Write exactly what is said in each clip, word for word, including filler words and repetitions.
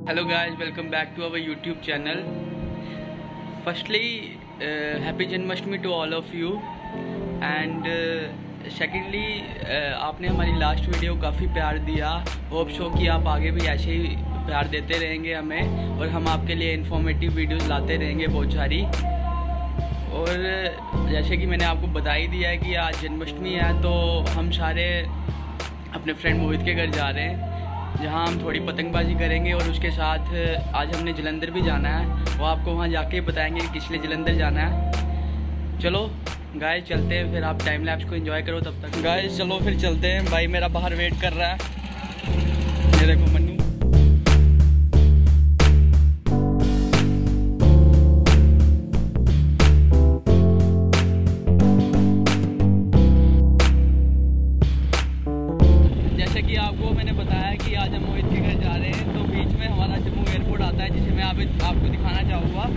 Hello guys, welcome back to our YouTube channel. Firstly, uh, happy Janmashtami to all of you. And uh, secondly, uh, आपने हमारी last video काफ़ी प्यार दिया. Hope so कि आप आगे भी ऐसे ही प्यार देते रहेंगे हमें, और हम आपके लिए इन्फॉर्मेटिव वीडियोस लाते रहेंगे बहुत सारी. और जैसे कि मैंने आपको बता ही दिया है कि आज जन्माष्टमी है, तो हम सारे अपने फ्रेंड मोहित के घर जा रहे हैं, जहां हम थोड़ी पतंगबाजी करेंगे. और उसके साथ आज हमने जलंधर भी जाना है, वो आपको वहां जाके बताएंगे कि किस लिए जलंधर जाना है. चलो गाइस चलते हैं, फिर आप टाइम लैप्स को एंजॉय करो तब तक. गाइस चलो फिर चलते हैं. भाई मेरा बाहर वेट कर रहा है, ये देखो मन्नू. जैसे कि आपको मैंने बताया कि आज हम मोहित के घर जा रहे हैं, तो बीच में हमारा जम्मू एयरपोर्ट आता है, जिसे मैं आप, आपको दिखाना चाहूँगा.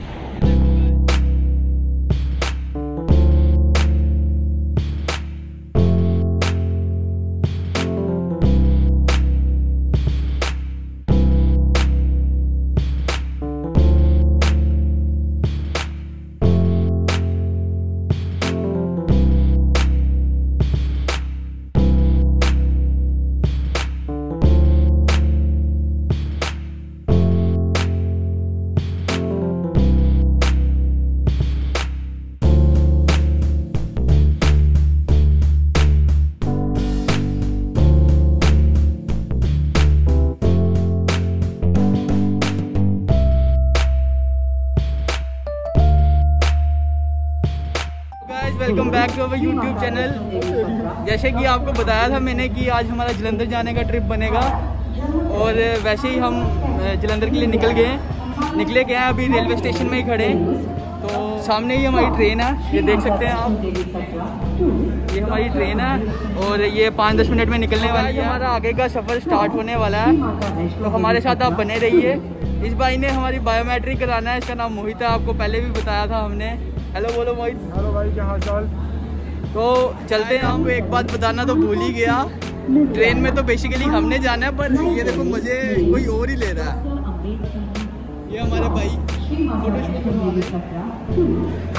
Welcome back to our YouTube channel. जैसे कि आपको बताया था मैंने कि आज हमारा जलंधर जाने का ट्रिप बनेगा, और वैसे ही हम जलंधर के लिए निकल गए हैं निकले गए हैं अभी रेलवे स्टेशन में ही खड़े. तो सामने ही हमारी ट्रेन है, ये देख सकते हैं आप, ये हमारी ट्रेन है, और ये पाँच दस मिनट में निकलने वाली है. हमारा आगे का सफ़र स्टार्ट होने वाला है, तो हमारे साथ आप बने रहिए. इस भाई ने हमारी बायोमेट्रिक कराना है, इसका नाम मोहित है, आपको पहले भी बताया था हमने. हेलो बोलो मोहित. हेलो भाई, क्या हाल चाल. तो चलते हैं. आपको एक बात बताना तो भूल ही गया, ट्रेन में तो बेसिकली हमने जाना है, पर ये देखो मजे कोई और ही ले रहा है. ये हमारे भाई फोटोशूट करवा रहे हैं.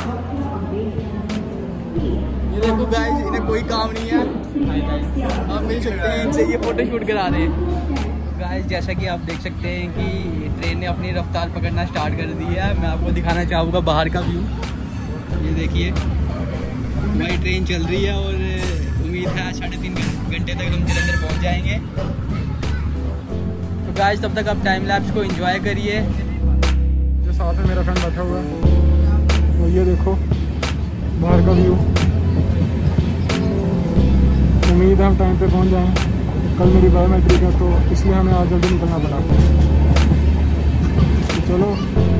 ये देखो गाइस, इन्हें कोई काम नहीं है, आप मिल सकते हैं इनसे, ये फोटोशूट करा रहे हैं. गाइस जैसा कि आप देख सकते हैं कि ट्रेन ने अपनी रफ्तार पकड़ना स्टार्ट कर दी है. मैं आपको दिखाना चाहूँगा बाहर का व्यू. ये देखिए हमारी ट्रेन चल रही है, और उम्मीद है साढ़े तीन घंटे तक हम जलंधर पहुंच जाएंगे. तो गाइस तब तक आप टाइम लैप्स को एंजॉय करिए. जो साथ में मेरा फ्रेंड बैठा हुआ है, तो ये देखो बाहर का व्यू. उम्मीद है हम टाइम पे पहुंच जाएं. कल मेरी बायोमेट्रिक है, तो इसलिए हमें आज जल्दी निकलना पड़ा. तो चलो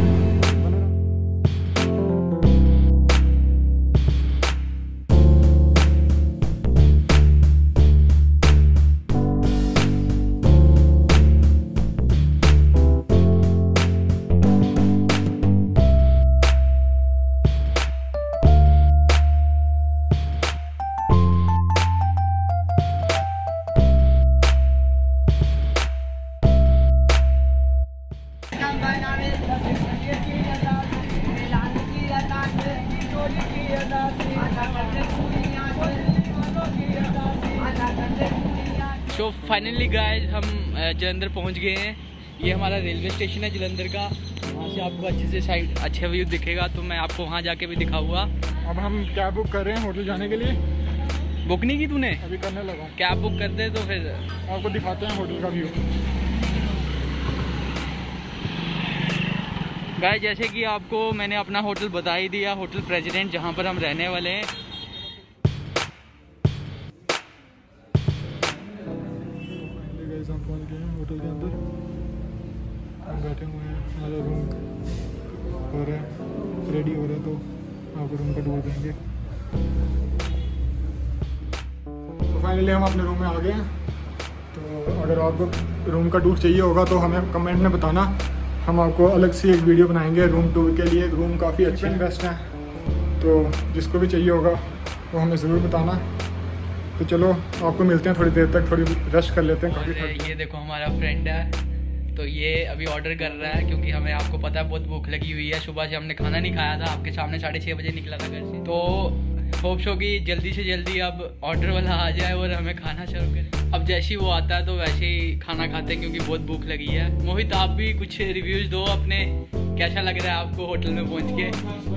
तो फाइनली गाइस हम जलंधर पहुंच गए हैं. ये हमारा रेलवे स्टेशन है जलंधर का. वहाँ से आपको अच्छे से साइड अच्छा व्यू दिखेगा, तो मैं आपको वहाँ जाके भी दिखाऊंगा. अब हम कैब बुक कर रहे हैं होटल जाने के लिए. बुक नहीं की तूने? अभी करने लगा. कैब बुक कर दे, तो फिर आपको दिखाते हैं होटल का व्यू. गाइस जैसे कि आपको मैंने अपना होटल बता ही दिया, होटल प्रेसिडेंट, जहाँ पर हम रहने वाले हैं. हम पहुंच गए हैं होटल के अंदर. हम बैठे हुए हैं, हमारा रूम हो रहा है, रेडी हो रहा है, तो आपको रूम का टूर देंगे. तो फाइनली हम अपने रूम में आ गए हैं. तो अगर आपको रूम का टूर चाहिए होगा तो हमें कमेंट में बताना, हम आपको अलग से एक वीडियो बनाएंगे रूम टूर के लिए. रूम काफ़ी अच्छे एंड बेस्ट हैं, तो जिसको भी चाहिए होगा वो हमें ज़रूर बताना. तो चलो आपको मिलते हैं थोड़ी देर तक, थोड़ी रेस्ट कर लेते हैं. काफ़ी ये देखो हमारा फ्रेंड है, तो ये अभी ऑर्डर कर रहा है क्योंकि हमें, आपको पता है, बहुत भूख लगी हुई है। सुबह से हमने खाना नहीं खाया था, आपके सामने साढ़े छः बजे निकला था घर से। तो होप सो कि जल्दी से जल्दी अब ऑर्डर वाला आ जाए और हमें खाना सर्व करे। अब जैसे ही वो आता है तो वैसे ही खाना खाते हैं क्योंकि बहुत भूख लगी है। मोहित, आप भी कुछ रिव्यूज़ दो अपने, कैसा लग रहा है आपको होटल में पहुँच के?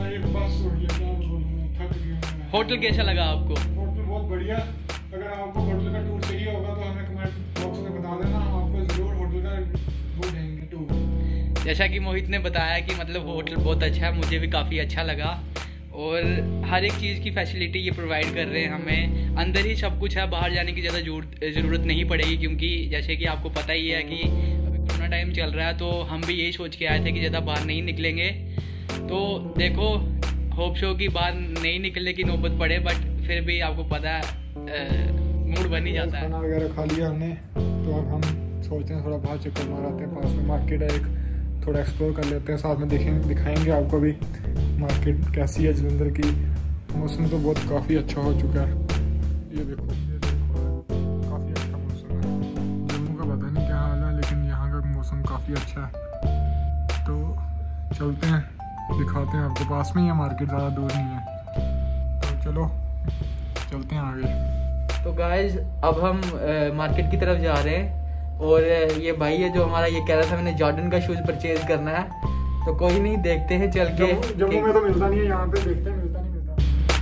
होटल कैसा लगा आपको? होटल बहुत बढ़िया। अगर आपको होटल का टूर चाहिए होगा तो हमें कमेंट बॉक्स में बता देना, हम आपको जरूर होटल का वो देंगे टूर। जैसा कि मोहित ने बताया कि मतलब होटल बहुत अच्छा है, मुझे भी काफ़ी अच्छा लगा और हर एक चीज़ की फैसिलिटी ये प्रोवाइड कर रहे हैं हमें। अंदर ही सब कुछ है, बाहर जाने की ज़्यादा ज़रूरत नहीं पड़ेगी क्योंकि जैसे कि आपको पता ही है कि अभी कोरोना टाइम चल रहा है, तो हम भी यही सोच के आए थे कि ज़्यादा बाहर नहीं निकलेंगे। तो देखो, होप शो की बाहर नहीं निकलने की नौबत पड़े, बट फिर भी आपको पता है मूड बन ही जाता है। खाना वगैरह खा लिया हमने, तो अब हम सोचते हैं थोड़ा बाहर चक्कर मारते हैं। पास में मार्केट है एक, थोड़ा एक्सप्लोर कर लेते हैं, साथ में देखेंगे, दिखाएंगे आपको भी मार्केट कैसी है जलंधर की। मौसम तो बहुत काफ़ी अच्छा हो चुका है, ये देखो, ये देखो काफ़ी अच्छा मौसम है। जम्मू का पता नहीं क्या हाल है, लेकिन यहाँ का मौसम काफ़ी अच्छा है। तो चलते हैं, दिखाते हैं आपको। पास में ही है मार्केट, ज़्यादा दूर नहीं है। तो चलो चलते हैं आगे। तो गाइज अब हम मार्केट की तरफ जा रहे हैं और ये भाई है जो हमारा, ये कह रहा था मैंने जॉर्डन का शूज़ परचेज करना है, तो कोई नहीं, देखते हैं चल के। जम्मू में तो मिलता नहीं है, यहाँ पे देखते हैं मिलता नहीं मिलता।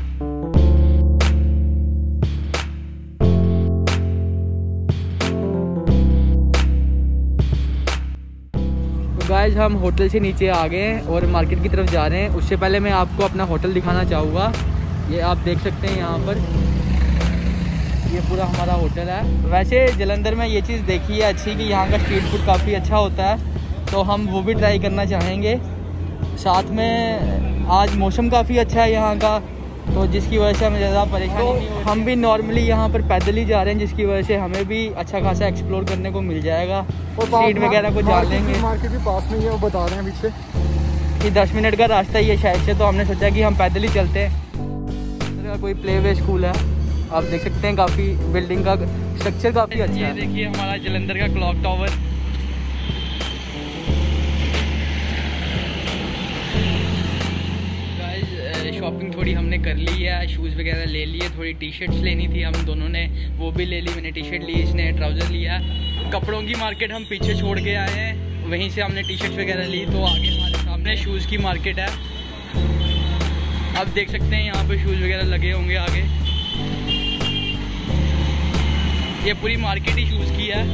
तो गाइज हम होटल से नीचे आ गए हैं और मार्केट की तरफ जा रहे हैं। उससे पहले मैं आपको अपना होटल दिखाना चाहूँगा। ये आप देख सकते हैं यहाँ पर, ये पूरा हमारा होटल है। वैसे जलंधर में ये चीज़ देखी है अच्छी कि यहाँ का स्ट्रीट फूड काफ़ी अच्छा होता है, तो हम वो भी ट्राई करना चाहेंगे। साथ में आज मौसम काफ़ी अच्छा है यहाँ का, तो जिसकी वजह से हमें ज़्यादा परेशानी नहीं हो। हम भी नॉर्मली यहाँ पर पैदल ही जा रहे हैं, जिसकी वजह से हमें भी अच्छा खासा एक्सप्लोर करने को मिल जाएगा और स्ट्रीट वगैरह को जान लेंगे। मार्केट भी पास में ही है, वो बता रहे हैं पीछे कि दस मिनट का रास्ता ही है शायद से, तो हमने सोचा कि हम पैदल ही चलते हैं। कोई प्ले वे स्कूल है, आप देख सकते हैं, काफ़ी बिल्डिंग का स्ट्रक्चर काफ़ी अच्छा है। ये देखिए हमारा जलंधर का क्लॉक टावर। गाइस शॉपिंग थोड़ी हमने कर ली है, शूज़ वगैरह ले लिए, थोड़ी टी शर्ट्स लेनी थी हम दोनों ने, वो भी ले ली। मैंने टी शर्ट ली, इसने ट्राउज़र लिया। कपड़ों की मार्केट हम पीछे छोड़ के आए हैं, वहीं से हमने टी शर्ट्स वगैरह ली। तो आगे हमारे सामने शूज़ की मार्केट है, आप देख सकते हैं यहाँ पे शूज़ वगैरह लगे होंगे आगे। ये पूरी मार्केट ही शूज़ की है।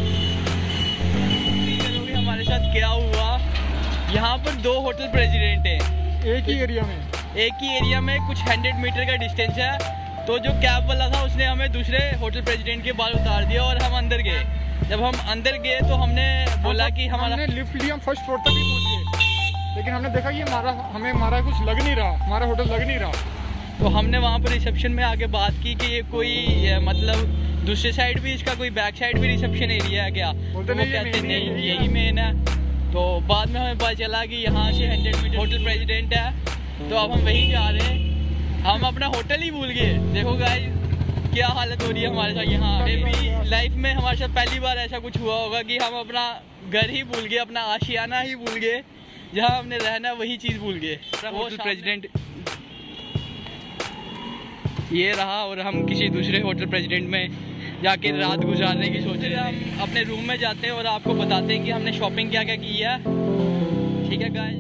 हमारे साथ क्या हुआ, यहाँ पर दो होटल प्रेसिडेंट हैं एक ही एरिया में, एक ही एरिया में कुछ हंड्रेड मीटर का डिस्टेंस है। तो जो कैब वाला था उसने हमें दूसरे होटल प्रेसिडेंट के बाल उतार दिया और हम अंदर गए। जब हम अंदर गए तो हमने बोला कि हमारा, हमने लिफ्ट लिया, हम फर्स्ट फ्लोर तक ही पहुँच गए, लेकिन हमने देखा ये हमारा, हमें हमारा कुछ लग नहीं रहा, हमारा होटल लग नहीं रहा। तो हमने वहाँ पर रिसेप्शन में आके बात की कि ये कोई ये मतलब दूसरे साइड भी इसका कोई बैक साइड भी रिसेप्शन एरिया है क्या? तो वो कहते नहीं, यही मेन है। तो बाद में हमें पता चला कि यहाँ से हंड्रेड मीटर होटल प्रेसिडेंट है, तो अब हम वहीं जा रहे हैं। हम अपना होटल ही भूल गए। देखो गाइस क्या हालत हो रही है हमारे साथ यहाँ। भी लाइफ में हमारे साथ पहली बार ऐसा कुछ हुआ होगा कि हम अपना घर ही भूल गए, अपना आशियाना ही भूल गए, जहाँ हमने रहना वही चीज़ भूल गए। होटल प्रेसिडेंट ये रहा और हम किसी दूसरे होटल प्रेसिडेंट में जाके रात गुजारने की सोच रहे हैं। हम अपने रूम में जाते हैं और आपको बताते हैं कि हमने शॉपिंग क्या क्या की है। ठीक है गाइस।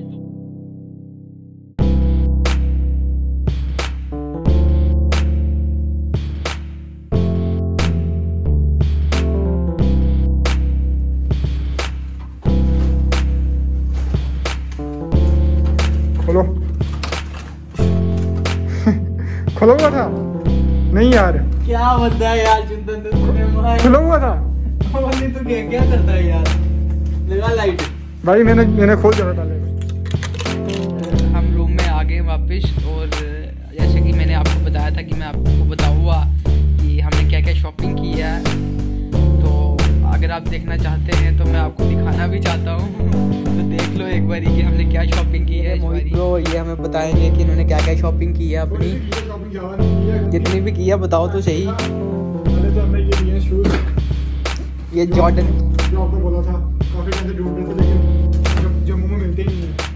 खोलो खुला हुआ था नहीं यार, क्या बंदा है यार चिंतन, तूने खुला हुआ था तो क्या क्या करता है यार, लगा लाइट भाई, मैंने मैंने खोल दिया था। हम रूम में आ गए वापस और जैसे कि मैंने आपको बताया था कि मैं आपको बताऊंगा कि हमने क्या क्या शॉपिंग की है, तो अगर आप देखना चाहते हैं तो मैं आपको दिखाना भी चाहता हूँ। तो देख लो एक बारी कि हमने क्या शॉपिंग की है। मोहित ब्रो ये हमें बताएंगे कि इन्होंने क्या क्या शॉपिंग की है अपनी, जितनी भी की है बताओ तो सही। पहले तो हमने ये लिए शूज, ये जॉर्डन जो आपको बोला था, काफ़ी टाइम से ढूंढ रहे थे लेकिन जब जम्मू में मिलते ही नहीं है।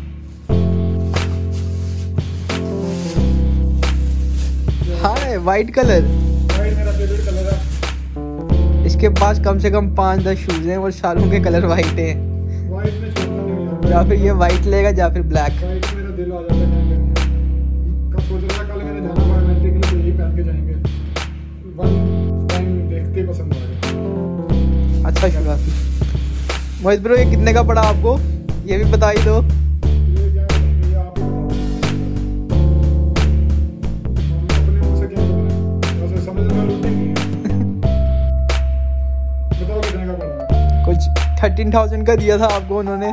हाँ वाइट कलर, वाइट मेरा फेवरेट कलर है। इसके पास कम से कम पाँच दस शूज हैं और सारों के कलर वाइट हैं। वाइट में छोड़ना नहीं यार, या फिर ये वाइट लेगा या फिर ब्लैक। वाइट में मेरा दिल आ जाता है। कब सोच रहा था कल मैंने जाना बायोमेट्रिक के लिए, तो यही पहन के जाएंगे। वन टाइम देखते पसंद आ गया। अच्छा शुक्रिया मोहित ब्रो, ये कितने का पड़ा आपको, ये भी बता ही दो। ये क्या है, ये आप ही बताओ। हम अपने मुंह से क्या बताएं, वैसे समझ में लूट नहीं है। बताओ कितने का पड़ा। कुछ थर्टीन थाउजेंड का दिया था आपको उन्होंने,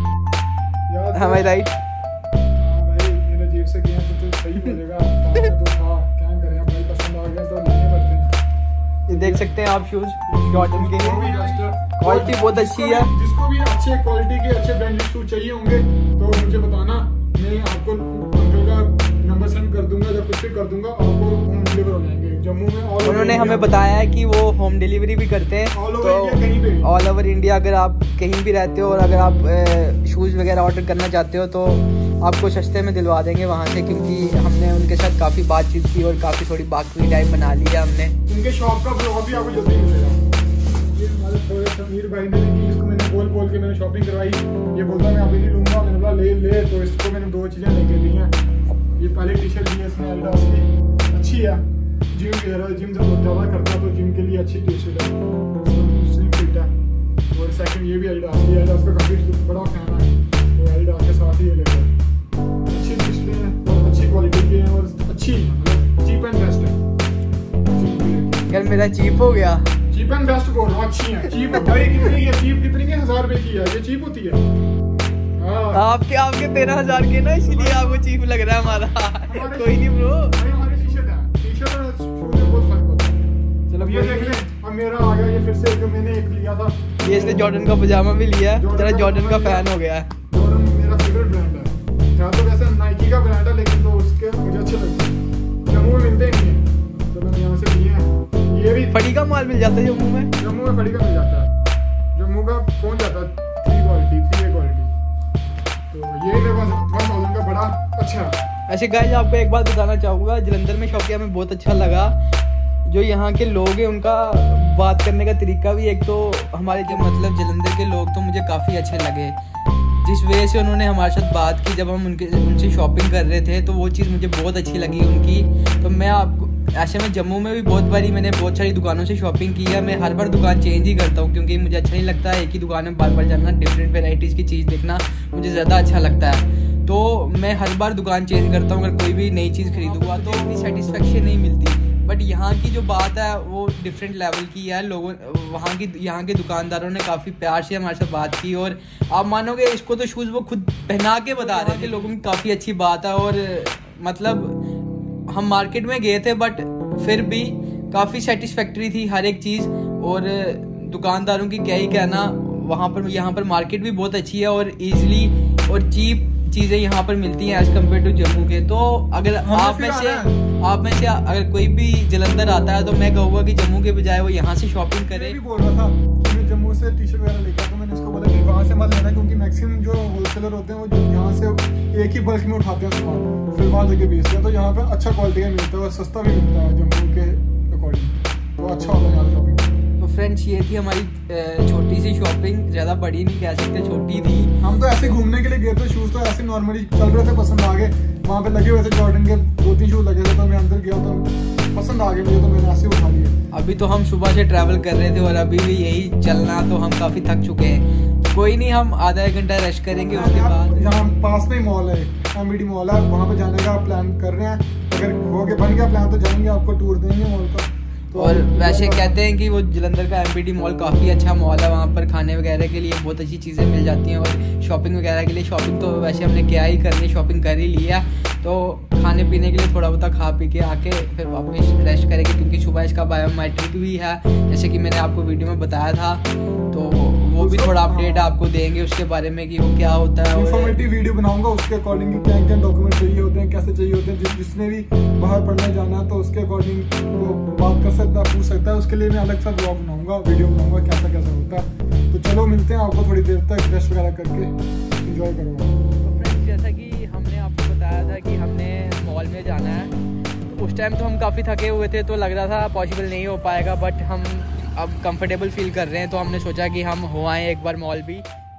याद हमें है? राइट। हाँ भाई, मेरे जेब से गया तो तो सही बोलेगा। तो हाँ क्या करें, भाई पसंद आ गया तो लेने पड़ते हैं। ये देख सकते हैं आप शूज जॉर्डन के हैं, क्वालिटी बहुत अच्छी है। जिसको भी अच्छे क्वालिटी के अच्छे ब्रांडेड शूज चाहिए होंगे तो मुझे बताना, मैं आपको अंकल का नंबर सेंड कर दूंगा, जब कुछ भी कर दूंगा आपको होम डिलीवर हो जाएंगे जम्मू में। और उन्होंने हमें बताया है कि वो होम डिलीवरी भी करते हैं, ऑल ओवर इंडिया कहीं पे, ऑल ओवर इंडिया। अगर आप कहीं भी रहते हो और अगर आप शूज़ वगैरह ऑर्डर करना चाहते हो तो आपको सस्ते में दिलवा देंगे वहाँ से, क्योंकि हमने उनके साथ काफ़ी बातचीत की और काफ़ी थोड़ी बातचीत टाइम बना ली है हमने। उनके शॉप का ब्लॉग भी आपको जल्दी मिलेगा। ये हमारे थोड़े समीर भाई ने की, इसको मैंने बोल बोल के मैंने शॉपिंग करवाई। ये बोलता मैं अभी नहीं लूँगा, मैंने बोला ले ले, तो इसको मैंने दो चीज़ें लेके दी हैं। ये पहले टी शर्ट दी है इसने एडिडास की, अच्छी है। जिम जिम जब ज़्यादा करता है तो जिम के लिए अच्छी टी शर्ट है, स्लिम फिट है। और सेकंड ये भी एडिडास की, एडिडास का काफ़ी बड़ा फैन है, तो एडिडास के साथ ही ये लेकर अच्छी टी शर्टें हैं और अच्छी क्वालिटी की हैं और अच्छी मतलब चीप एंड बेस्ट है। यार मेरा चीप हो गया। चीप एंड बेस्ट बोल रहा हूँ, अच्छी है। चीप भाई कितनी है, चीप कितनी है, हजार रुपए की है, ये चीप होती है। हाँ आपके आपके तेरह हजार के ना, इसलिए आपको चीप लग रहा है हमारा। कोई नहीं ब्रो, भाई हमारी टी शर्ट है, टी शर्ट और शूज में बहुत फर्क होता है। चलो ये देख ले, अब मेरा आ गया ये फिर से, जो मैंने एक लिया था, ये इसने जॉर्डन का पजामा भी लिया है, तेरा जॉर्डन का फैन हो गया है। जॉर्डन मेरा फेवरेट ब्रांड है, जहाँ तो वैसे नाइकी का ब्रांड है लेकिन तो उसके मुझे अच्छे लगते हैं। जम्मू में मिलते ही नहीं है तो मैंने यहाँ से लिए हैं। ये भी फड़ी का माल मिल जाता है जम्मू में, जम्मू में फड़ी का मिल जाता है। जम्मू का कौन जाता है, three quality three A quality, तो ये मेरे पास वन थाउजेंड का बड़ा अच्छा है। ऐसे गाइस आपको एक बात बताना चाहूँगा, जलंधर में शॉपिंग हमें बहुत अच्छा लगा। जो यहाँ के लोग हैं उनका बात करने का तरीका भी, एक तो हमारे जो मतलब जलंधर के लोग तो मुझे काफ़ी अच्छे लगे। जिस वजह से उन्होंने हमारे साथ बात की जब हम उनके उनसे शॉपिंग कर रहे थे, तो वो चीज़ मुझे बहुत अच्छी लगी उनकी। तो मैं आपको ऐसे में जम्मू में भी बहुत बारी मैंने बहुत सारी दुकानों से शॉपिंग की है। मैं हर बार दुकान चेंज ही करता हूँ, क्योंकि मुझे अच्छा नहीं लगता है एक ही दुकान में बार बार जाना। डिफरेंट वेराइटीज़ की चीज़ देखना मुझे ज़्यादा अच्छा लगता है, तो मैं हर बार दुकान चेंज करता हूँ। अगर कोई भी नई चीज़ खरीदूँगा तो इतनी सेटिस्फेक्शन नहीं मिलती, बट यहाँ की जो बात है वो डिफरेंट लेवल की है। लोगों वहाँ की यहाँ के दुकानदारों ने काफ़ी प्यार से हमारे साथ बात की, और आप मानोगे इसको तो शूज़ वो खुद पहना के बता रहे थे। लोगों की काफ़ी अच्छी बात है, और मतलब हम मार्केट में गए थे बट फिर भी काफ़ी सेटिस्फैक्ट्री थी हर एक चीज़। और दुकानदारों की क्या ही कहना, वहाँ पर यहाँ पर मार्केट भी बहुत अच्छी है और ईजिली और चीप चीज़ें यहाँ पर मिलती हैं एज कम्पेयर टू जम्मू के। तो अगर आप में से आप में से अगर कोई भी जलंधर आता है तो मैं कहूँगा कि जम्मू के बजाय वो यहाँ से शॉपिंग करे। मैं भी बोल रहा था कि मैं जम्मू से टी शर्ट वगैरह लेकर, तो मैंने इसको बोला कि वहाँ से मत लेना, क्योंकि मैक्सिमम जो होलसेलर होते हैं वो जो यहाँ से एक ही बल्क में उठाते हैं सामान, फिर वहाँ जाके बेचते हैं। तो यहाँ पे अच्छा क्वालिटी का मिलता है और सस्ता भी मिलता है जम्मू के अकॉर्डिंग, तो अच्छा होता है यहाँ शॉपिंग। तो फ्रेंड्स ये थी हमारी छोटी सी शॉपिंग, ज़्यादा बड़ी नहीं कह सकते, छोटी थी। हम तो ऐसे घूमने के लिए गए थे, शूज़ तो ऐसे नॉर्मली चल रहे थे, पसंद आ गए। वहाँ पे लगे हुए थे जॉर्डन के दो तीन शूज़ लगे थे, तो मैं अंदर गया तो पसंद आ गए मुझे, तो मैंने ऐसे उठा लिए। अभी तो हम सुबह से ट्रैवल कर रहे थे और अभी भी यही चलना, तो हम काफ़ी थक चुके हैं। कोई नहीं, हम आधा एक घंटा रेस्ट करेंगे, उसके बाद यहाँ पास में मॉल है, एमबीडी मॉल है, वहाँ पे जाने का प्लान कर रहे हैं। अगर हो गया बन गया प्लान तो जाएंगे, आपको टूर देंगे मॉल का। तो और वैसे कहते हैं कि वो जलंधर का एमबीडी मॉल काफ़ी अच्छा मॉल है, वहाँ पर खाने वगैरह के लिए बहुत अच्छी चीज़ें मिल जाती हैं, और शॉपिंग वगैरह के लिए शॉपिंग तो वैसे हमने क्या ही करनी, शॉपिंग कर ही लिया। तो खाने पीने के लिए थोड़ा बहुत खा पी के आके फिर वापस रेस्ट करेंगे, क्योंकि सुबह इसका बायोमेट्रिक भी है, जैसे कि मैंने आपको वीडियो में बताया था। तो वो भी थोड़ा अपडेट आपको देंगे उसके बारे में कि वो क्या होता है। इन्फॉर्मेटिव वीडियो बनाऊंगा उसके अकॉर्डिंग, क्या क्या डॉक्यूमेंट चाहिए होते हैं, कैसे चाहिए होते हैं। जिस जिसने भी बाहर पढ़ने जाना है तो उसके अकॉर्डिंग वो बात कर सकता है, पूछ सकता है। उसके लिए मैं अलग सा ब्लॉग बनाऊंगा, वीडियो बनाऊंगा कैसा कैसा होता है। तो चलो मिलते हैं आपको थोड़ी देर तक, रेस्ट वगैरह करके इंजॉय करो। तो फ्रेंड्स जैसा कि हमने आपको बताया था कि हमने मॉल में जाना है, तो उस टाइम तो हम काफ़ी थके हुए थे तो लग रहा था पॉसिबल नहीं हो पाएगा, बट हम अब कंफर्टेबल फील कर रहे हैं तो हमने सोचा कि हम हो आएँ एक बार मॉल भी।